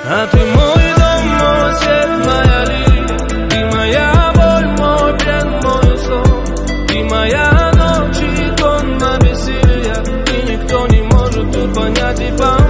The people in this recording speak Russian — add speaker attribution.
Speaker 1: А ты мой дом, мой свет, моя лирика. Ты моя боль, мой плен, мой сон. Ты моя ночь и тонна бессилия. И никто не может тут понять и понять.